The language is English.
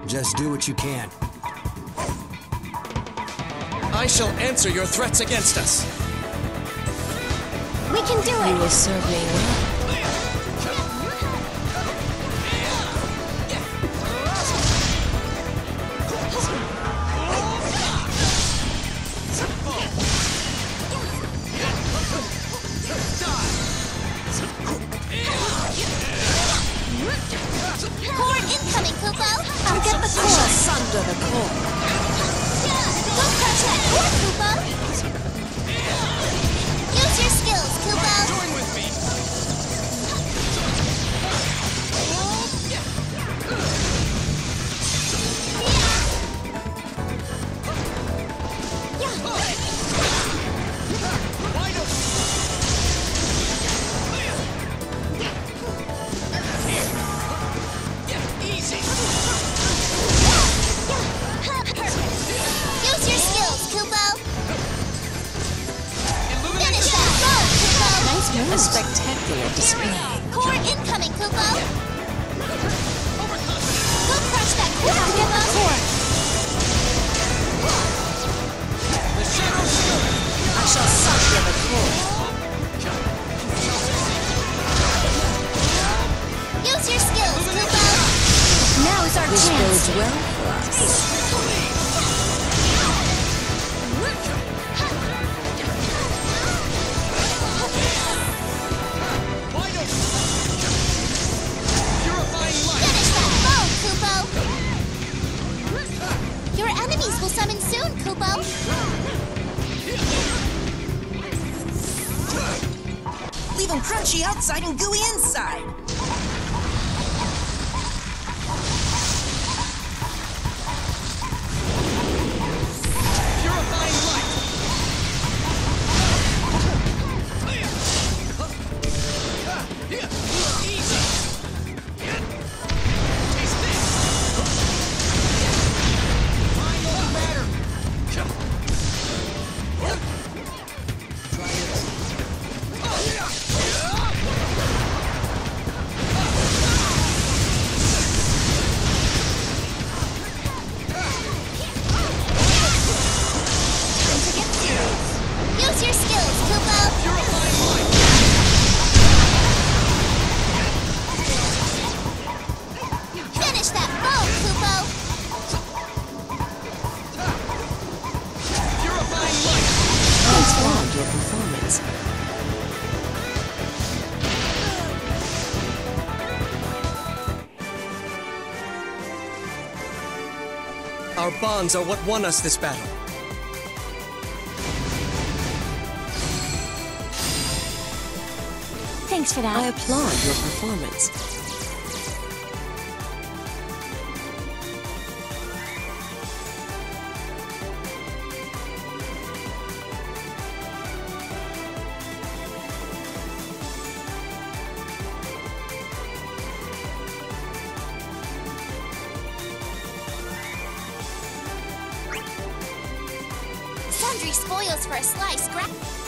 Just do what you can. I shall answer your threats against us. We can do it! You will serve me well. Core incoming, Kupo! I'll get the core! Sunder the core. Go crush that core, Kupo! Use your skills, Kupo! Join with me. Easy. Use your skills, Kupo! Finish that! Go, Kupo! Nice move. A spectacular display. Core incoming, Kupo! Go crush that core, Kupo! The shadow shield. I shall sunder the core. Use your skills, Kupo! Now is our This chance! bodes well for us. Wide open. Purifying light. Finish that foe, Kupo! Your enemies will summon soon, Kupo! Leave them crunchy outside and gooey inside. Purifying light. Easy. Taste this. Final matter. Use your skills, Kupo! Purifying light. Finish that foe, Kupo! Purifying light. Transformed your performance. Our bonds are what won us this battle. Thanks for I that. applaud your performance. Sundry spoils for a slice,